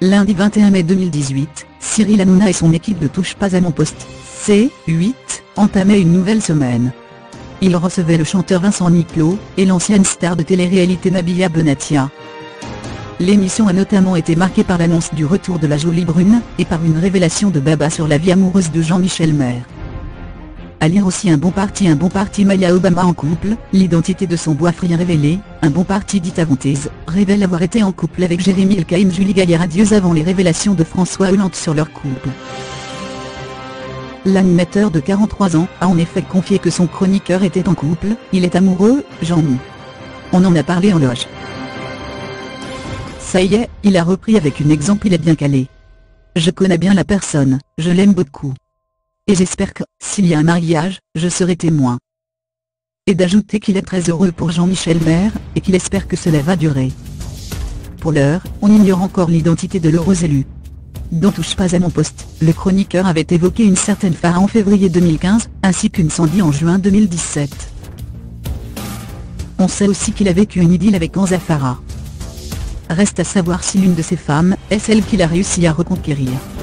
Lundi 21 mai 2018, Cyril Hanouna et son équipe de Touche pas à mon poste, C8, entamaient une nouvelle semaine. Ils recevaient le chanteur Vincent Niclot, et l'ancienne star de télé-réalité Nabila Benatia. L'émission a notamment été marquée par l'annonce du retour de la jolie brune, et par une révélation de Baba sur la vie amoureuse de Jean-Michel Maire. À lire aussi un bon parti Maya Obama en couple, l'identité de son boyfriend révélée, un bon parti Dita Vontaise, révèle avoir été en couple avec Jérémy Elkaïm. Julie Gaillard adieux avant les révélations de François Hollande sur leur couple. L'animateur de 43 ans a en effet confié que son chroniqueur était en couple, il est amoureux, Jean-Mi. On en a parlé en loge. Ça y est, il a repris avec une exemple, il est bien calé. Je connais bien la personne, je l'aime beaucoup. Et j'espère que, s'il y a un mariage, je serai témoin. Et d'ajouter qu'il est très heureux pour Jean-Michel Maire, et qu'il espère que cela va durer. Pour l'heure, on ignore encore l'identité de l'heureux élu. Dans Touche pas à mon poste, le chroniqueur avait évoqué une certaine Farah en février 2015, ainsi qu'une Sandy en juin 2017. On sait aussi qu'il a vécu une idylle avec Hamza Farah. Reste à savoir si l'une de ces femmes est celle qu'il a réussi à reconquérir.